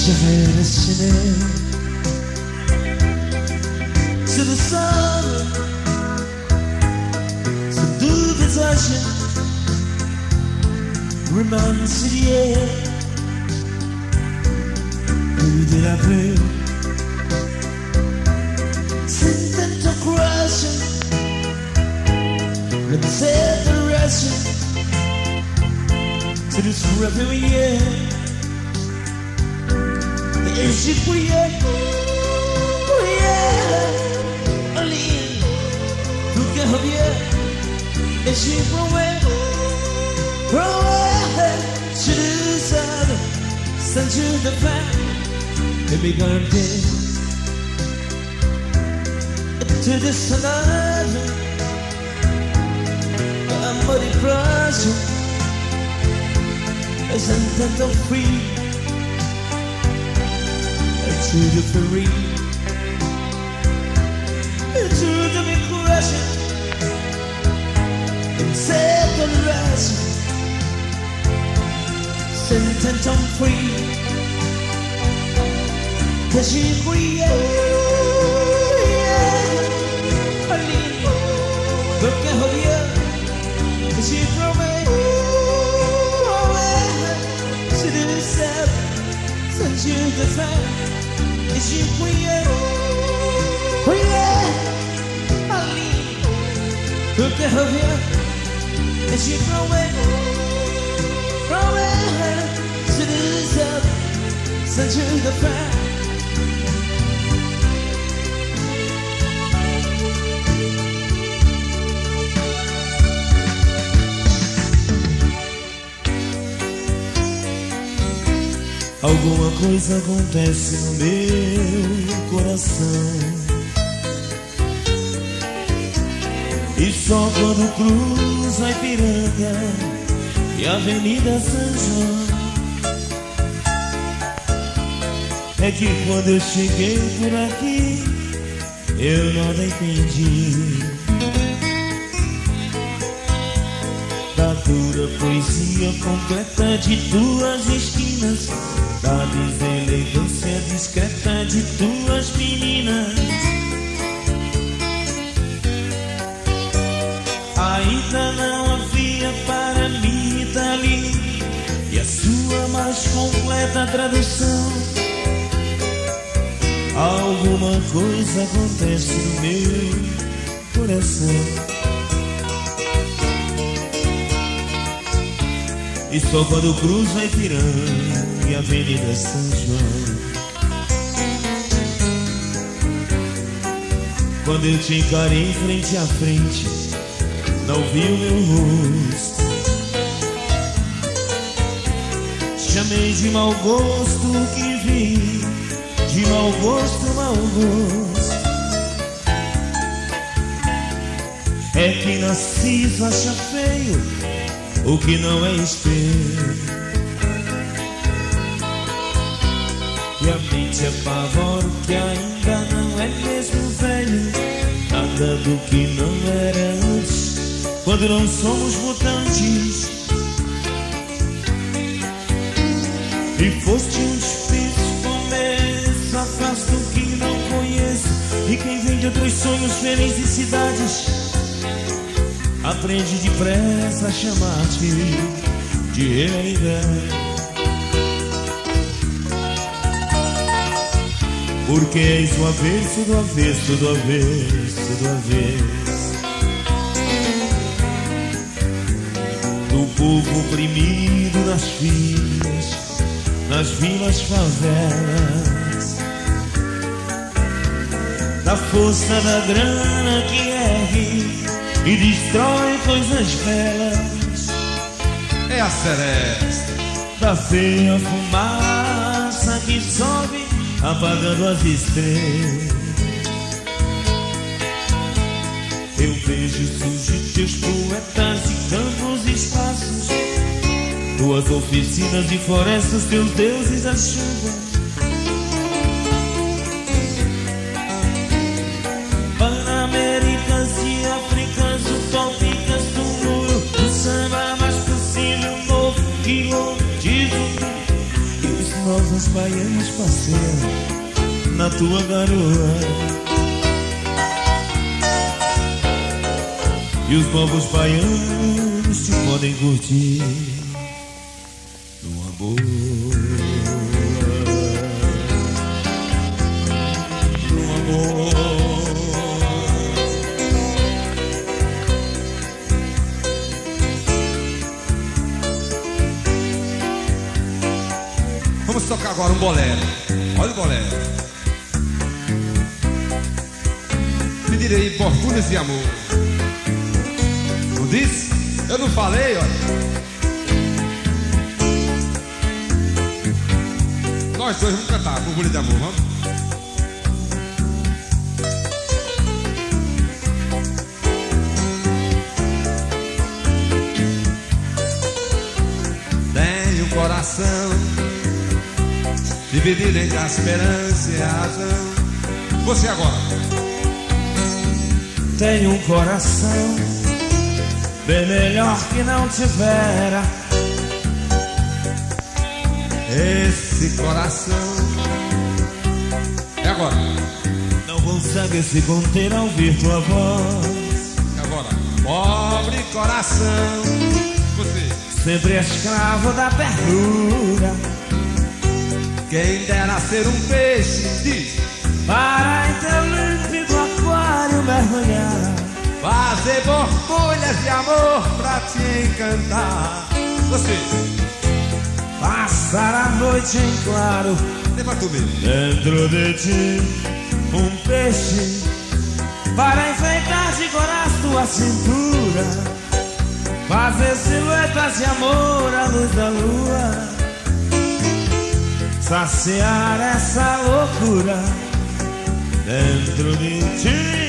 j'avais destiné. C'est le sol, ce doux visage réconcilié. Plus de la pluie, c'était un crush, le célébration, c'est le réveiller. Et j'ai prié, prié, en ligne, tout qu'un revienne. Et j'ai prouvé, prouvé, je le savais, sans Dieu de paix. Et mes garder, et te descendre, à mode proche, et j'entends ton fruit. To the ferry, to the big Russian, and set the Russian, sentence on free. Cause you create, a little, look at how you, cause you provide, to the self, since you the fact. Et j'ai prié, prié, Ali, pour que revienne. Et j'ai prouvé, prouvé, c'est des hommes, sans Dieu de paix. Alguma coisa acontece no meu coração, e só quando cruzo a Ipiranga e a Avenida São João é que quando eu cheguei por aqui eu nada entendi da dura poesia completa de tuas esquinas, da deselegância discreta de tuas meninas. Ainda não havia para mim dali e a sua mais completa tradução. Alguma coisa acontece no meu coração, e só quando cruzo a Ipiranga e a Avenida São João, quando eu te encarei frente a frente, não vi o meu rosto. Chamei de mau gosto o que vi, de mau gosto, mau gosto. É que Narciso acha feio o que não é espelho, e a mente apavora o que ainda não é mesmo velho. Nada do que não era antes, quando não somos mutantes. E foste um difícil começo, afasto o que não conheço, e quem vem de outros sonhos, felizes cidades, aprende depressa a chamar-te de realidade. Porque és o avesso do avesso do avesso do avesso do povo oprimido nas vilas favelas, da força da grana que ergue e destrói coisas belas. É a seresta da feia fumaça que sobe apagando as estrelas. Eu vejo surgir teus poetas e campos e espaços, tuas oficinas e florestas, teus deuses a chuva. Panaméricas e Áfricas utópicas do muro, do samba mais possível novo que o diz o e os novos povos baianos passeiam na tua garoa, e os povos baianos te podem curtir numa boa, numa boa. Vamos tocar agora um bolero. Olha o bolero. Pedirei portunas de amor. Não disse? Eu não falei, olha. Nós dois vamos cantar borbulha de amor, vamos? Tenho um coração dividido entre a esperança e a razão. Você agora. Tenho um coração bem melhor que não tivera. Esse coração é agora. Não consegue se conter ao ouvir tua voz. É agora. Pobre coração. Você. Sempre escravo da ternura. Quem dera ser um peixe, diz, para em teu límpido aquário mergulhar, fazer borbulhas de amor pra te encantar. Você. passar a noite em claro, Leva tu mesmo. dentro de ti um peixe, para enfeitar de coração tua cintura, fazer silhuetas de amor à luz da lua, saciar essa loucura dentro de ti.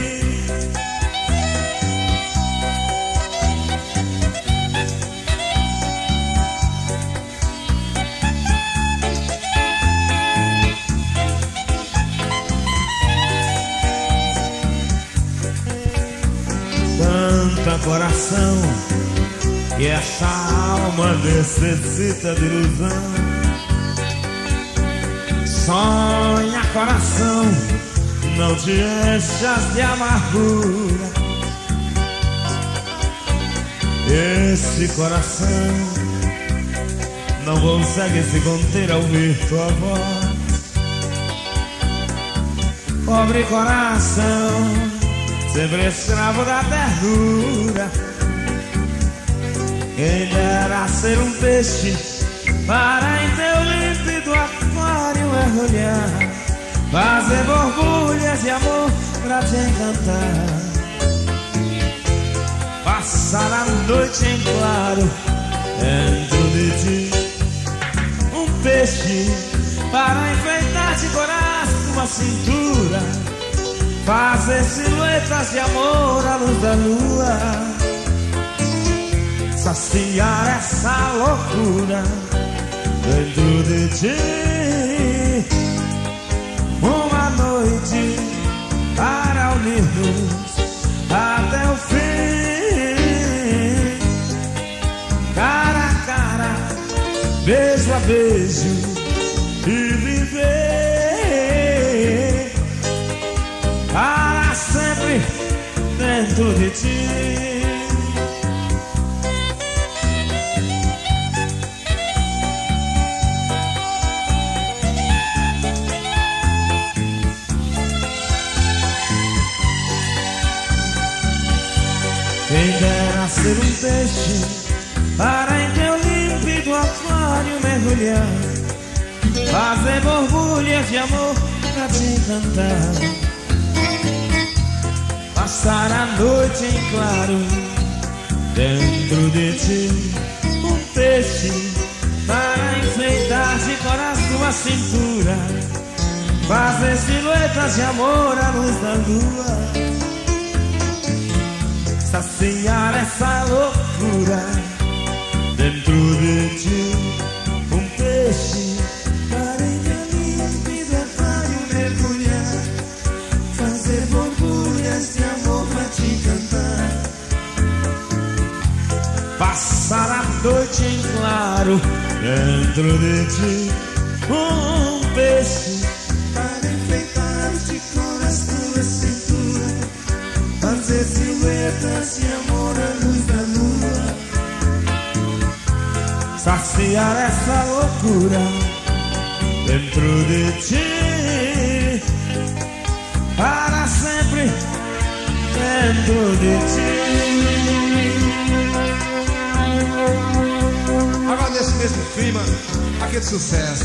Tanta coração que essa alma necessita de ilusão. Sonha, coração, não te enchas de amargura. Esse coração não consegue se conter ao ouvir tua voz. Pobre coração, sempre escravo da ternura. Quem dera ser um peixe para em teu límpido aquário mergulhar, fazer borbulhas de amor pra te encantar, passar a noite em claro dentro de ti um peixe para enfeitar de coração tua cintura, fazer silhuetas de amor à luz da lua, saciar essa loucura dentro de ti. Uma noite para unir-nos até o fim, cara a cara, beijo a beijo, e viver para sempre dentro de ti. Quem dera ser um peixe para em teu límpido aquário mergulhar, fazer borbulhas de amor pra te encantar, passar a noite em claro dentro de ti um peixe para enfeitar de coração tua cintura, fazer silhuetas de amor à luz da lua, saciar essa loucura dentro de ti um peixe para em teu límpido aquário mergulhar, fazer borbulhas de amor pra te encantar, passar a noite em claro dentro de ti um peixe para enfeitar de cor as tuas cinturas, fazer silhuetas de amor à luz da lua, saciar essa loucura dentro de ti, para sempre dentro de ti. Agora nesse mesmo clima, aquele sucesso,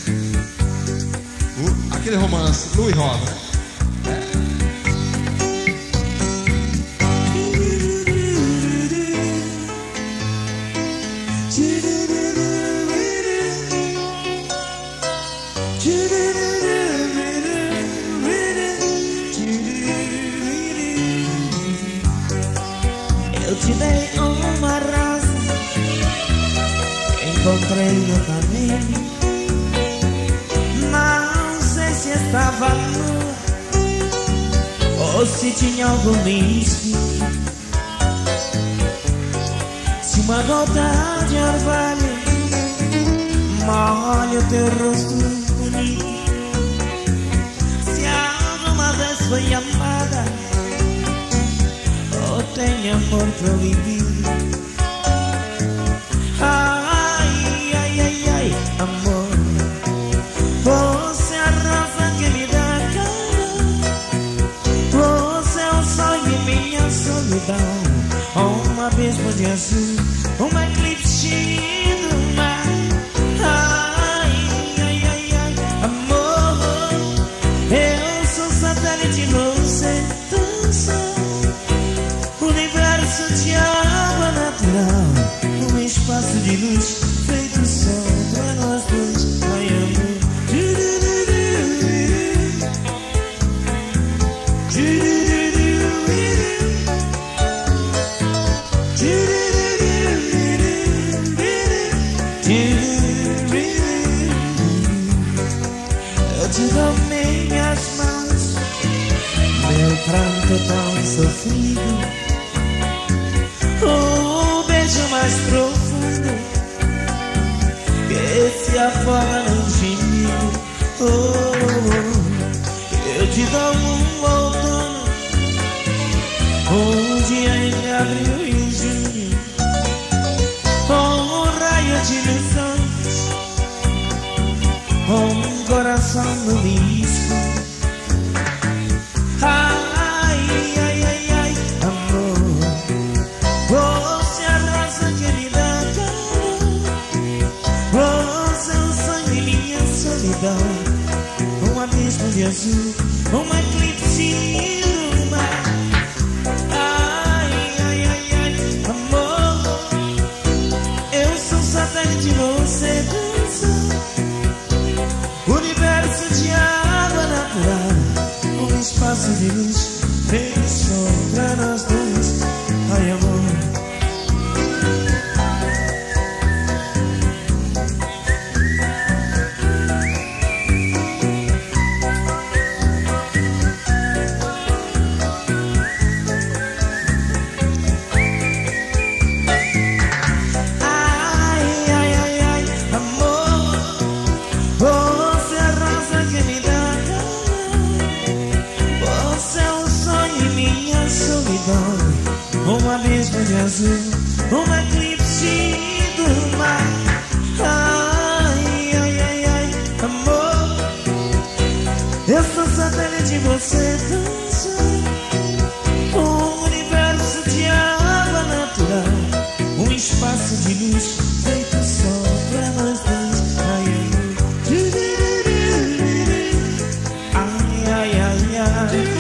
aquele romance, Lu e Rosa. Eu te dei uma rosa, encontrei no caminho. Não sei se estava nua ou se tinha algum místico. Se uma gota de orvalho molha o teu rosto bonito, se alguma vez foi amada ou tem amor proibido. Ai, ai, ai, ai, amor, você é a rosa que me dá calor, você é o sol de minha solidão, um abismo de azul, um eclipse do mar. Ai, ai, ai, ai, amor, eu sou satélite, você dança. Universo de água natural, um espaço de luz feito sol pra nós dois. Ai, amor, eu te dou minhas mãos, meu pranto tão sofrido, o beijo mais profundo que se afoga no gemido. Eu te dou um outono, um dia entre abril e junho, um raio de ilusões, um coração no risco. Ai, ai, ai, ai, amor, você é a rosa que me dá calor, você é o sangue, minha solidão, um abismo de azul, um eclipse do mar. Ai, ai, ai, ai, amor, eu sou satélite, você dança. Universo de água natural, um espaço de luz feito sol pra nós dois. Ai, amor, um abismo de azul, um eclipse do mar. Ai, ai, ai, ai, amor, eu sou satélite, você dança. Um universo de água natural, um espaço de luz feito só pra nós dois. Ai, ai, ai, ai, ai.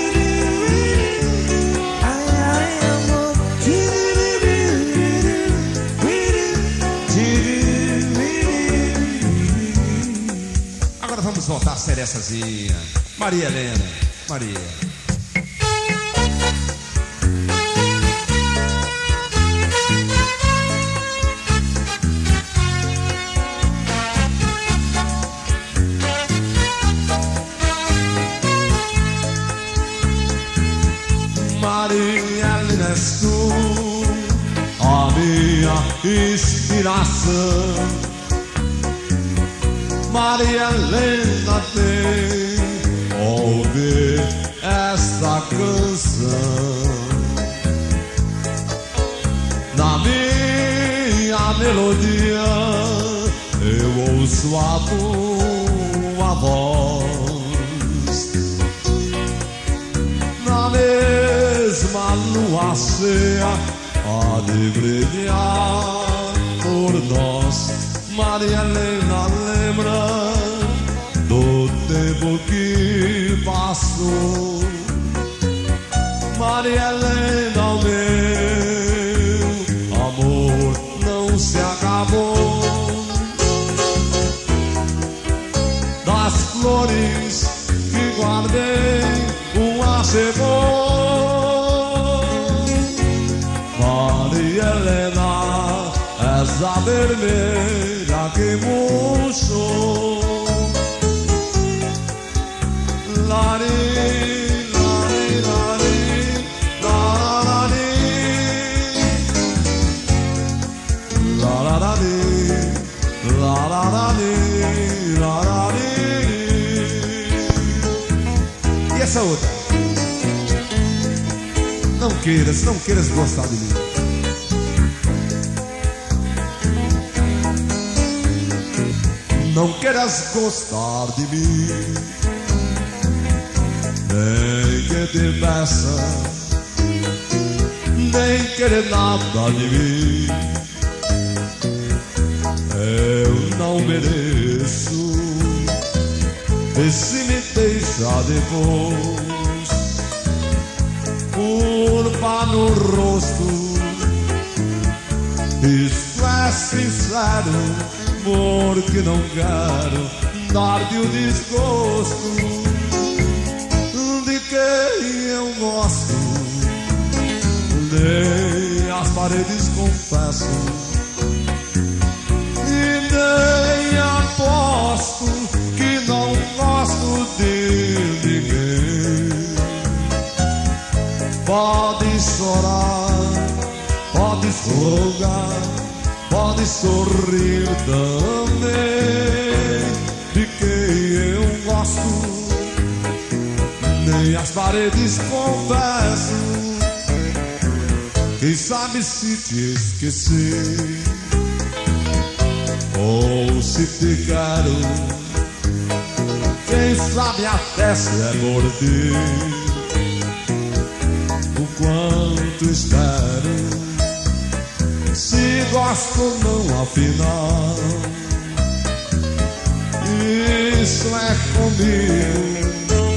Vamos voltar a ser essazinha. Maria Helena, Maria. Maria Helena, és tu, a minha inspiração. Maria Helena tem ouvir esta canção. Na minha melodia eu ouço a tua voz. Na mesma lua cheia há de brilhar por nós. Maria Helena lembra do tempo que passou. Maria Helena, o meu amor não se acabou. Das flores que guardei, uma chegou. Maria Helena, essa vermelha que murchou. Lari, lari, lari, lari, lari, lari, lari. E essa outra? Não queiras gostar de mim. Não queiras gostar de mim, nem que te peça, nem querer nada de mim. Eu não mereço, e se me deixa depois, curva no rosto. Isso é sincero, porque não quero dar-te o desgosto de quem eu gosto. Nem as paredes confesso, e nem aposto que não gosto de ninguém. Pode chorar, pode rogar, pode sorrir também, de quem eu gosto. Nem as paredes confesso, quem sabe se te esquecer, ou se te quero, quem sabe até se é morder. O quanto espero, se gosto ou não, afinal, isso é comigo.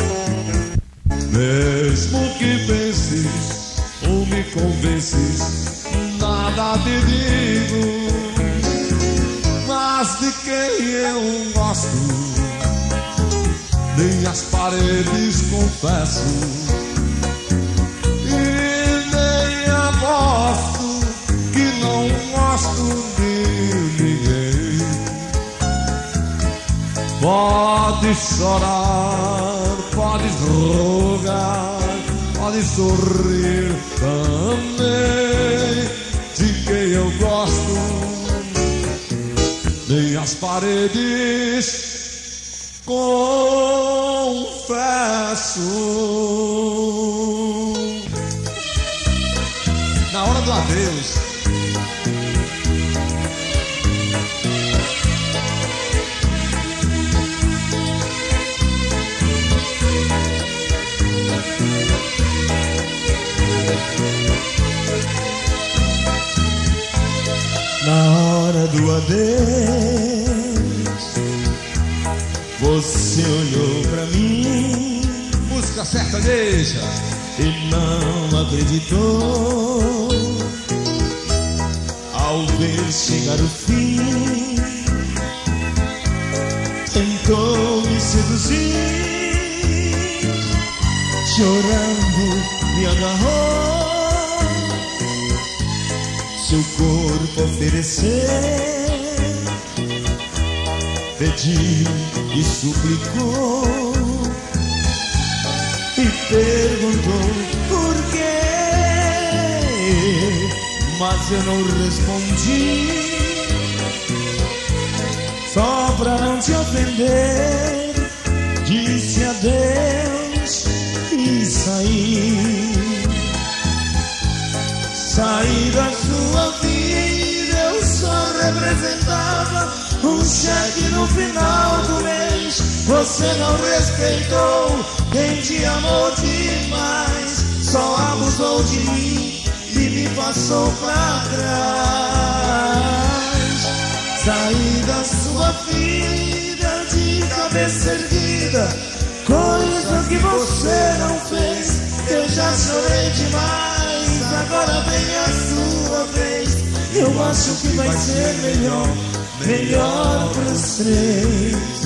Mesmo que penses ou me convences, nada te digo. Mas de quem eu gosto, nem as paredes confesso, e nem aposto que não gosto de ninguém. Pode chorar, pode rogar, pode sorrir também, de quem eu gosto. Nem as paredes confesso. Na hora do adeus, na hora do adeus, você olhou pra mim, música sertaneja, e não acreditou. Ao ver chegar o fim, tentou me seduzir, chorando me agarrou, seu corpo ofereceu, pediu e suplicou, e perguntou por quê, mas eu não respondi, só pra não te ofender, disse adeus e saí. Saí da sua vida, eu só representava um cheque no final do mês. Você não respeitou quem te amou demais, só abusou de mim e me passou pra trás. Saí da sua vida de cabeça erguida, coisa que você não fez. Eu já chorei demais, agora vem a sua vez. Eu acho que vai ser melhor, melhor pros três.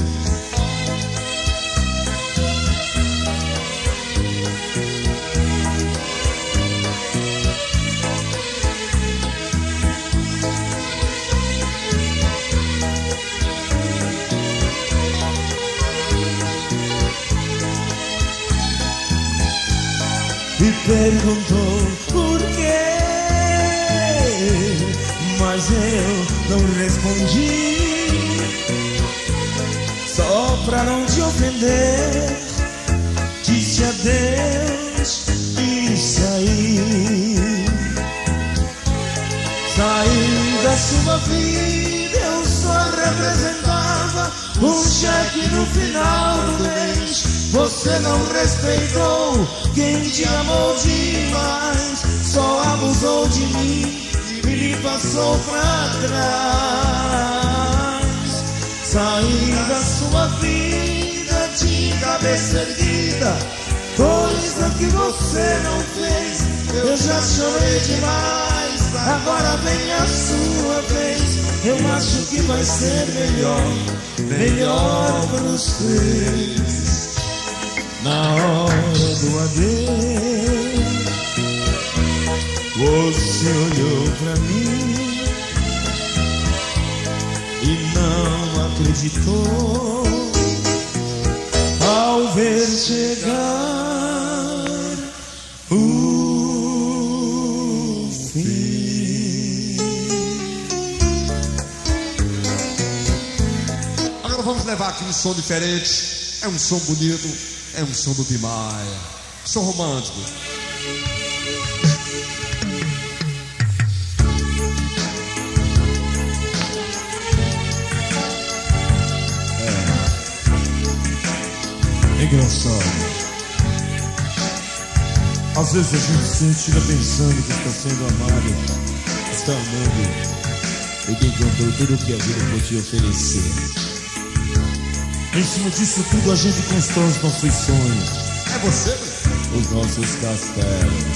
Me perguntou por quê, mas eu não respondi. Só pra não te ofender, disse adeus e saí. Saí da sua vida, eu só representava um cheque no final do mês. Você não respeitou quem te amou demais, só abusou de mim e me passou pra trás. Saí da sua vida de cabeça erguida, coisa que você não fez. Eu já chorei demais, agora vem a sua vez. Eu acho que vai ser melhor, melhor pros três. Na hora do adeus, você olhou pra mim e não acreditou ao ver chegar o fim. Agora vamos levar aqui um som diferente. É um som bonito. É um som do Tim Maia, som romântico. É engraçado. Às vezes a gente se fica pensando que está sendo amado, está amando e que encontrou tudo o que a vida pode te oferecer. Em cima disso tudo a gente constrói os nossos sonhos. É você? Os nossos castelos.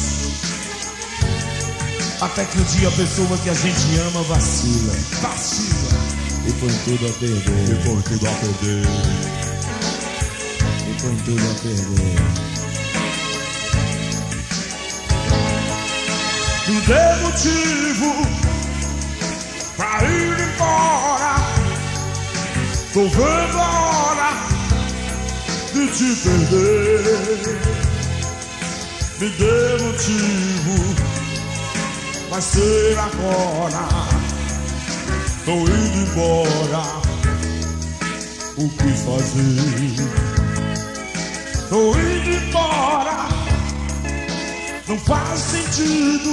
Até que um dia a pessoa que a gente ama vacila. Vacila. E põe tudo a perder. E põe tudo a perder. E põe tudo a perder. Me dê motivo pra ir embora. Tô vendo a hora de te perder. Me dê motivo, vai ser agora. Tô indo embora, o que fazer? Tô indo embora, não faz sentido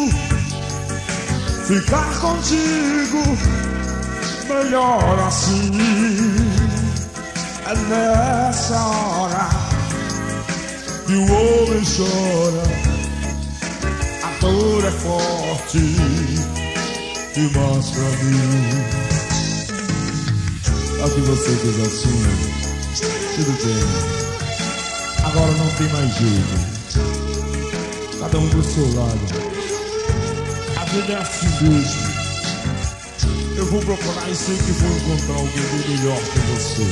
ficar contigo. Melhor assim. É nessa hora que o homem chora. A dor é forte demais pra mim. É o que você diz assim. Tudo bem. Agora não tem mais jeito. Cada um do seu lado. A vida é assim mesmo. Eu vou procurar e sei que vou encontrar alguém bem melhor que você.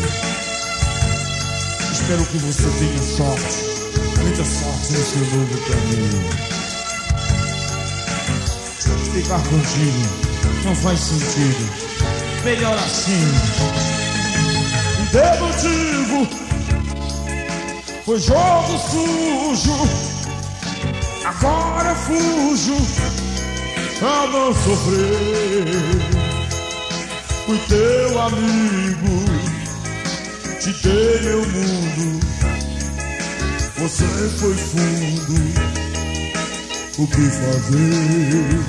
Espero que você tenha sorte, muita sorte no seu novo caminho. Ficar contigo não faz sentido. Melhor assim. De motivo foi jogo sujo. Agora eu fujo pra não sofrer. Fui teu amigo te dei meu mundo, você foi fundo. O que fazer?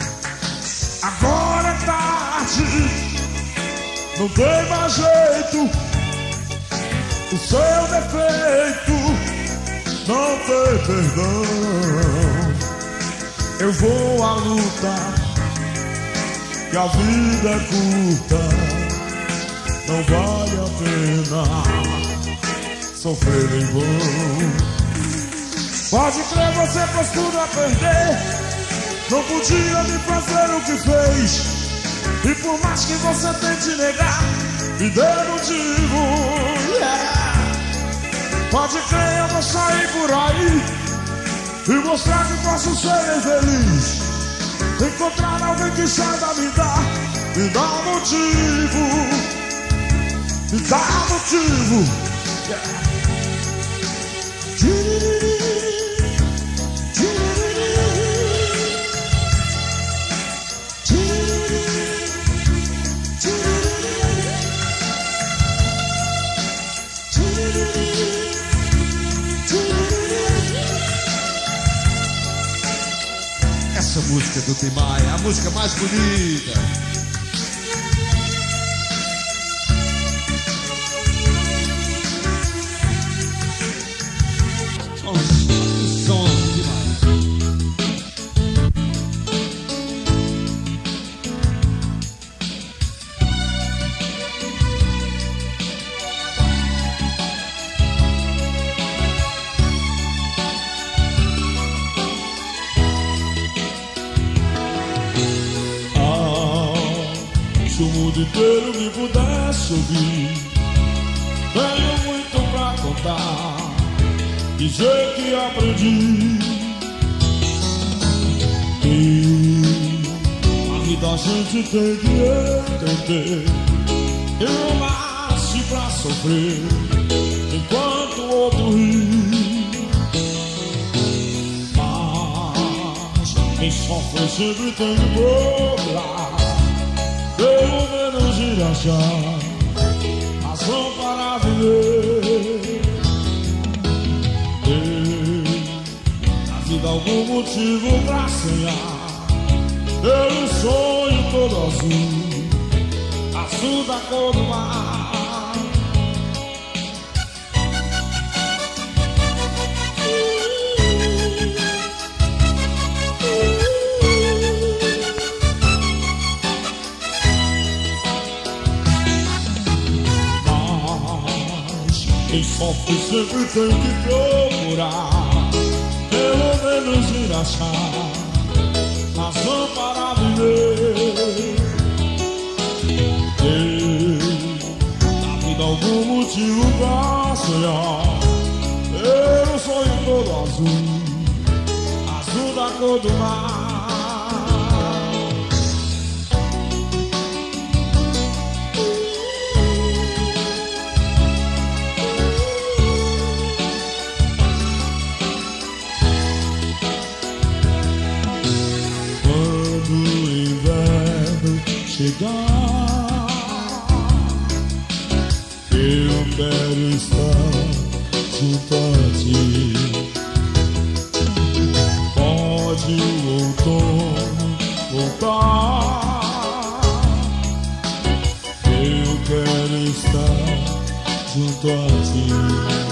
Agora é tarde, não tem mais jeito. O seu defeito não tem perdão. Eu vou à luta, que a vida é curta, não vale a pena sofrer em vão. Pode crer, você pôs tudo a perder, não podia me fazer o que fez. E por mais que você tente negar, me dê motivo, yeah. Pode crer, eu vou sair por aí e mostrar que posso ser feliz. Encontrar alguém que saiba me dá motivo, me dá motivo, yeah. Essa música do Tim Maia é a música mais bonita. Som demais. Se o mundo inteiro me pudesse ouvir, tenho muito pra contar, dizer que aprendi. E a vida a gente tem que entender. Eu nasci pra sofrer, enquanto o outro ri. Mas quem sofre sempre tem que procurar, pelo menos ir achar razão para viver. Na vida algum motivo pra sonhar, pelo sonho todo azul, azul da cor do mar. Quem sofre sempre tem que procurar, pelo menos ir achar razão para viver. Na vida algum motivo pra sonhar, pelo sonho todo azul, azul da cor do mar. Chegar, eu quero estar junto a ti. Pode o outono voltar, eu quero estar junto a ti.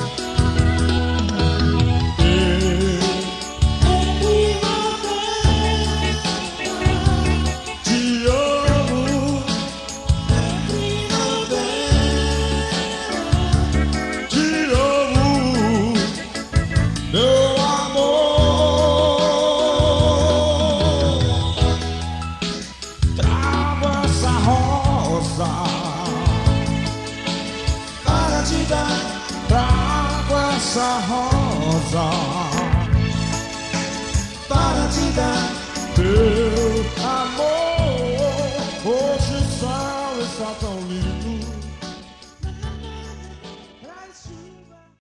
Trago essa rosa para te dar teu amor. Hoje o céu está tão lindo.